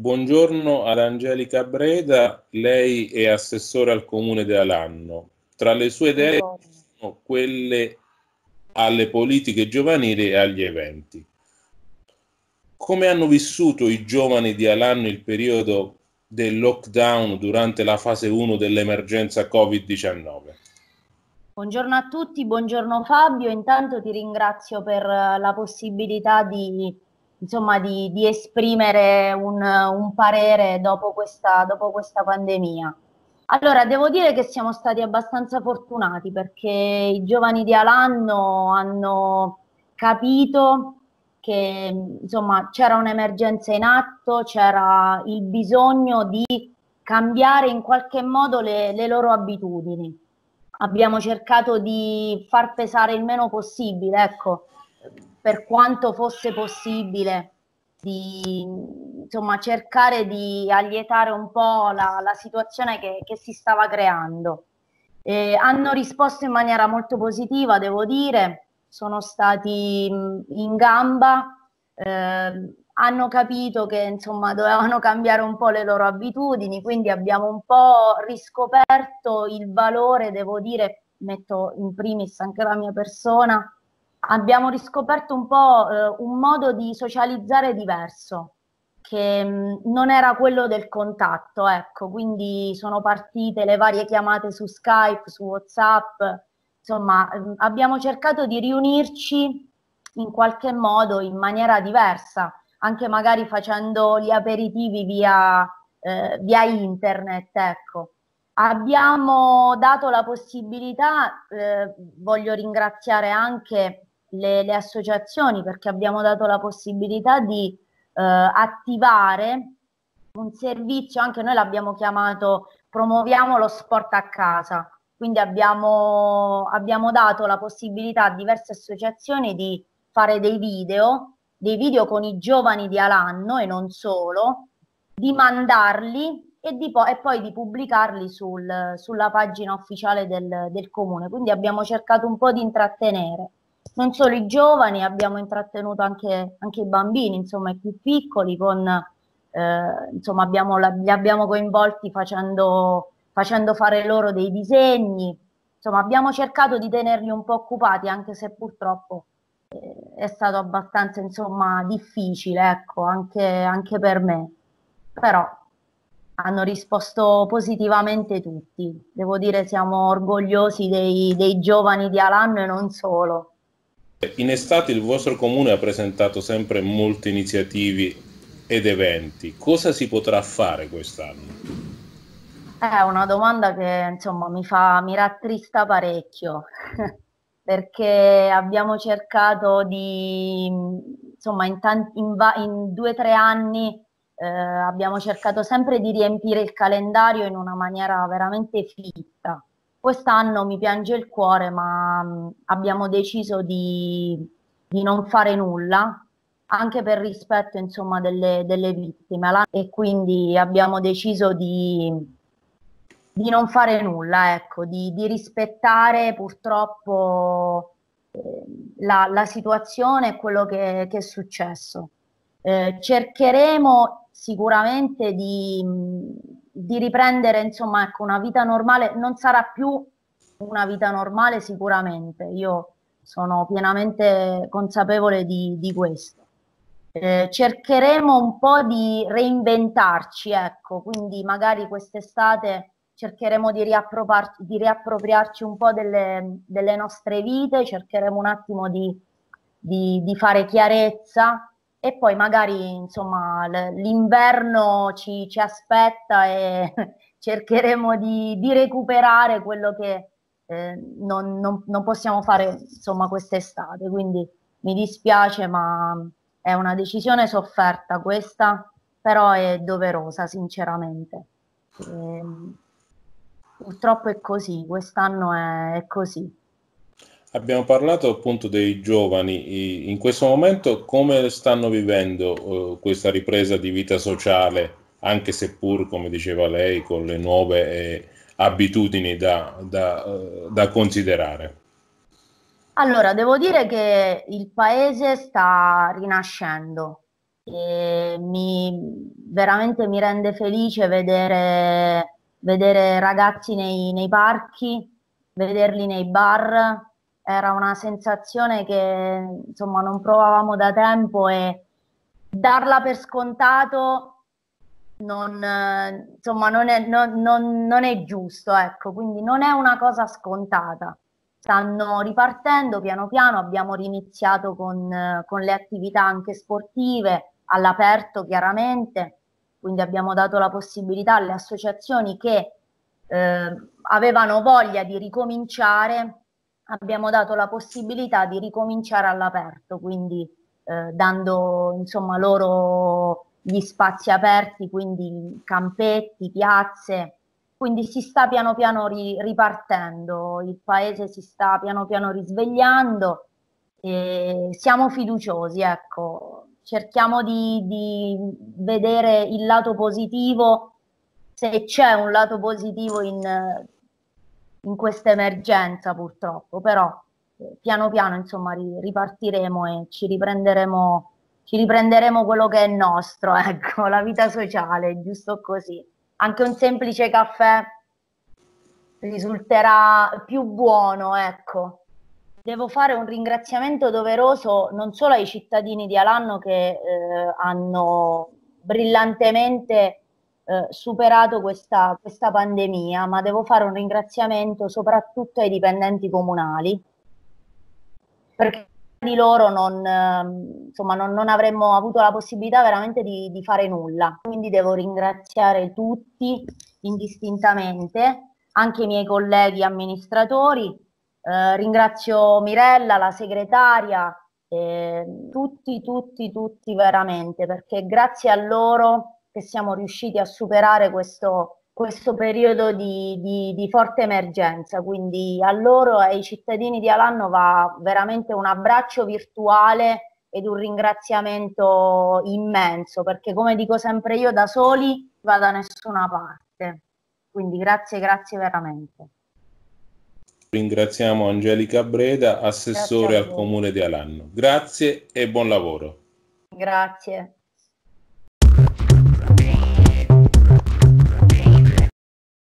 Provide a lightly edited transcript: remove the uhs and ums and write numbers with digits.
Buongiorno ad Angelica Breda, lei è assessore al Comune di Alanno. Tra le sue idee sono quelle alle politiche giovanili e agli eventi. Come hanno vissuto i giovani di Alanno il periodo del lockdown durante la fase 1 dell'emergenza Covid-19? Buongiorno a tutti, buongiorno Fabio. Intanto ti ringrazio per la possibilità di esprimere un parere dopo questa pandemia. Allora, devo dire che siamo stati abbastanza fortunati perché i giovani di Alanno hanno capito che c'era un'emergenza in atto, c'era il bisogno di cambiare in qualche modo le loro abitudini. Abbiamo cercato di far pesare il meno possibile, ecco, per quanto fosse possibile, di cercare di allietare un po' la situazione che si stava creando. Hanno risposto in maniera molto positiva, devo dire, sono stati in gamba, hanno capito che dovevano cambiare un po' le loro abitudini, quindi abbiamo un po' riscoperto il valore, devo dire, metto in primis anche la mia persona, abbiamo riscoperto un po' un modo di socializzare diverso, che non era quello del contatto, ecco, quindi sono partite le varie chiamate su Skype, su WhatsApp, insomma, abbiamo cercato di riunirci in qualche modo in maniera diversa, anche magari facendo gli aperitivi via internet, ecco. Abbiamo dato la possibilità, voglio ringraziare anche le associazioni perché abbiamo dato la possibilità di attivare un servizio, anche noi l'abbiamo chiamato Promuoviamo lo sport a casa, quindi abbiamo dato la possibilità a diverse associazioni di fare dei video con i giovani di Alanno e non solo, di mandarli e poi di pubblicarli sulla pagina ufficiale del comune. Quindi abbiamo cercato un po' di intrattenere non solo i giovani, abbiamo intrattenuto anche i bambini, insomma i più piccoli, li abbiamo coinvolti facendo fare loro dei disegni, insomma abbiamo cercato di tenerli un po' occupati, anche se purtroppo è stato abbastanza difficile, ecco, anche per me, però hanno risposto positivamente tutti. Devo dire siamo orgogliosi dei giovani di Alanno e non solo. In estate il vostro comune ha presentato sempre molte iniziative ed eventi. Cosa si potrà fare quest'anno? È una domanda che mi rattrista parecchio perché abbiamo cercato in 2 o 3 anni abbiamo cercato sempre di riempire il calendario in una maniera veramente fitta. Quest'anno mi piange il cuore, ma abbiamo deciso di non fare nulla, anche per rispetto delle vittime, e quindi abbiamo deciso di non fare nulla, ecco, di rispettare purtroppo la situazione e quello che è successo. Cercheremo sicuramente di riprendere ecco, una vita normale, non sarà più una vita normale sicuramente, io sono pienamente consapevole di questo. Cercheremo un po' di reinventarci, ecco, quindi magari quest'estate cercheremo di riappropriarci un po' delle nostre vite, cercheremo un attimo di fare chiarezza e poi magari l'inverno ci aspetta e cercheremo di recuperare quello che non possiamo fare quest'estate, quindi mi dispiace, ma è una decisione sofferta questa, però è doverosa sinceramente. Purtroppo è così, quest'anno è così. Abbiamo parlato appunto dei giovani, in questo momento come stanno vivendo questa ripresa di vita sociale, anche seppur, come diceva lei, con le nuove abitudini da considerare? Allora, devo dire che il paese sta rinascendo, e veramente mi rende felice vedere ragazzi nei parchi, vederli nei bar. Era una sensazione che insomma non provavamo da tempo, e darla per scontato insomma, non è giusto, ecco, quindi non è una cosa scontata. Stanno ripartendo piano piano, abbiamo riniziato con le attività anche sportive, all'aperto chiaramente, quindi abbiamo dato la possibilità alle associazioni che avevano voglia di ricominciare, abbiamo dato la possibilità di ricominciare all'aperto, quindi dando insomma loro gli spazi aperti, quindi campetti, piazze, quindi si sta piano piano ripartendo, il paese si sta piano piano risvegliando e siamo fiduciosi, ecco, cerchiamo di vedere il lato positivo, se c'è un lato positivo in questa emergenza purtroppo, però piano piano insomma ripartiremo e ci riprenderemo quello che è nostro, ecco, la vita sociale, giusto così. Anche un semplice caffè risulterà più buono, ecco. Devo fare un ringraziamento doveroso non solo ai cittadini di Alanno che hanno brillantemente superato questa pandemia, ma devo fare un ringraziamento soprattutto ai dipendenti comunali, perché di loro insomma, non avremmo avuto la possibilità veramente di fare nulla. Quindi devo ringraziare tutti indistintamente, anche i miei colleghi amministratori, ringrazio Mirella, la segretaria, tutti veramente, perché grazie a loro che siamo riusciti a superare questo periodo di forte emergenza, quindi a loro e ai cittadini di Alanno va veramente un abbraccio virtuale ed un ringraziamento immenso, perché come dico sempre io, da soli va da nessuna parte, quindi grazie veramente. Ringraziamo Angelica Breda, assessore al Comune di Alanno. Grazie e buon lavoro. Grazie.